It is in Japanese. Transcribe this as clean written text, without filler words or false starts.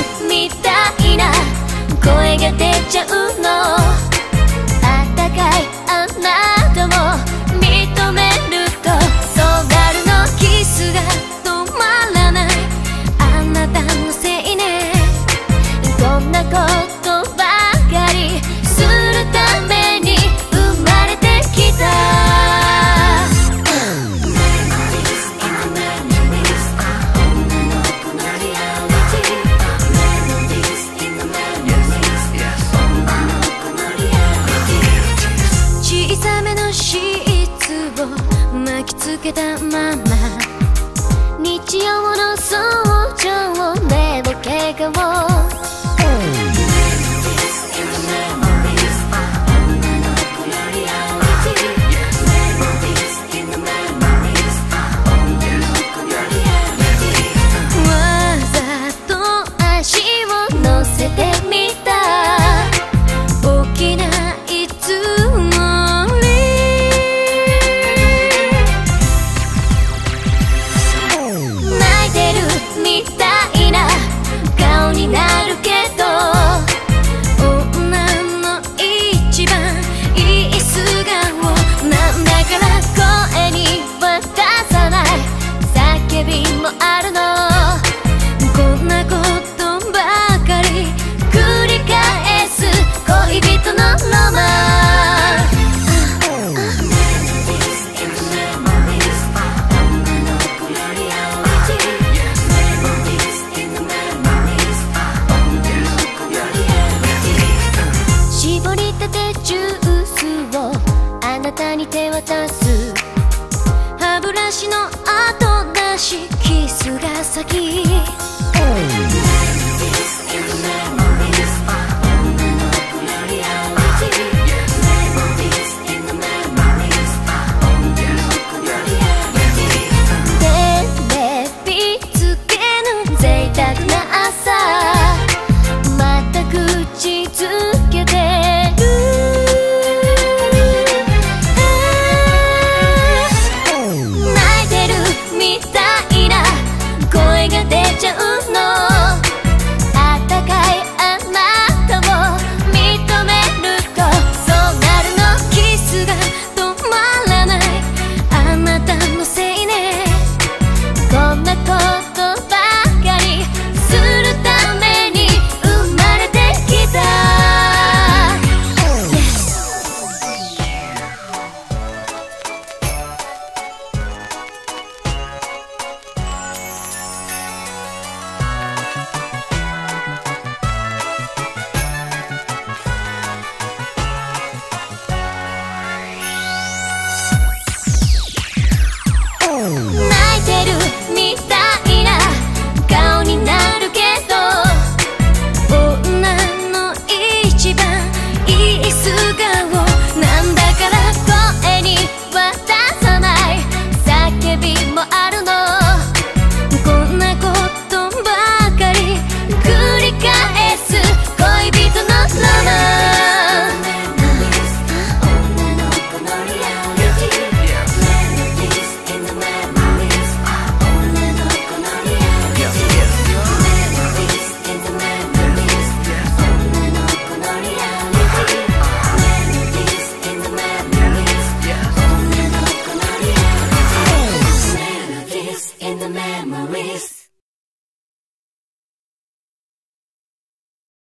みたいな声が出ちゃうの。あったかいあなたを認めるとそうなるの。キスが止まらないあなたのせいね。こんなことばかりするために生まれてきた。小さめのシーツを巻きつけたまま日曜の早朝寝ぼけ顔。もあるの。こんなことばかり繰り返す恋人のロマン。絞りたてジュースをあなたに手渡す。歯ブラシの後出しキスが先。